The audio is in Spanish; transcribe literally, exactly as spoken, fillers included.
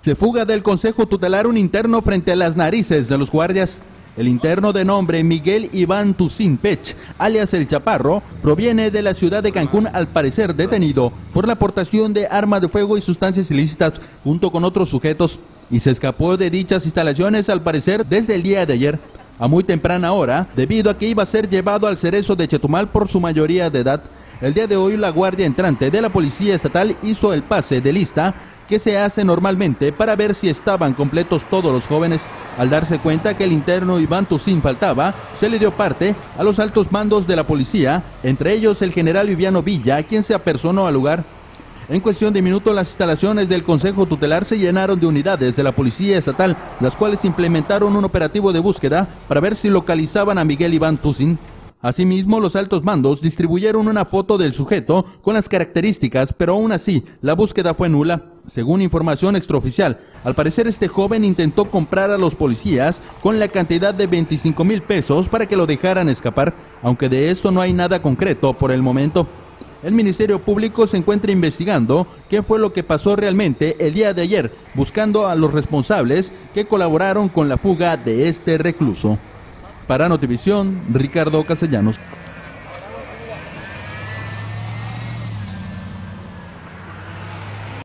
Se fuga del Consejo Tutelar un interno frente a las narices de los guardias. El interno, de nombre Miguel Iván Tucín Pech, alias El Chaparro, proviene de la ciudad de Cancún, al parecer detenido por la aportación de armas de fuego y sustancias ilícitas junto con otros sujetos, y se escapó de dichas instalaciones al parecer desde el día de ayer, a muy temprana hora, debido a que iba a ser llevado al Cerezo de Chetumal por su mayoría de edad. El día de hoy la guardia entrante de la Policía Estatal hizo el pase de lista que se hace normalmente para ver si estaban completos todos los jóvenes. Al darse cuenta que el interno Iván Tucín faltaba, se le dio parte a los altos mandos de la policía, entre ellos el general Viviano Villa, quien se apersonó al lugar. En cuestión de minutos, las instalaciones del Consejo Tutelar se llenaron de unidades de la Policía Estatal, las cuales implementaron un operativo de búsqueda para ver si localizaban a Miguel Iván Tucín. Asimismo, los altos mandos distribuyeron una foto del sujeto con las características, pero aún así, la búsqueda fue nula. Según información extraoficial, al parecer este joven intentó comprar a los policías con la cantidad de veinticinco mil pesos para que lo dejaran escapar, aunque de esto no hay nada concreto por el momento. El Ministerio Público se encuentra investigando qué fue lo que pasó realmente el día de ayer, buscando a los responsables que colaboraron con la fuga de este recluso. Para Notivisión, Ricardo Castellanos.